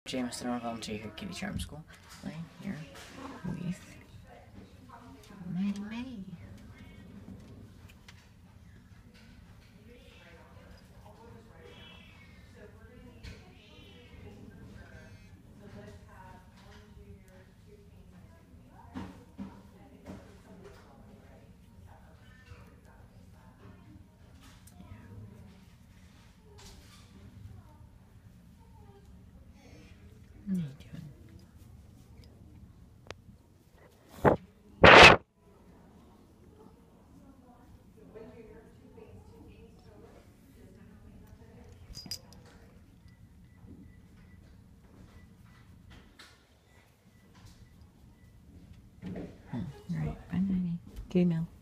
Jameson, our volunteer here at Kitty Charm School, playing here with Maddie May. What are you doing? Alright, bye, Maddie. Okay, Mel.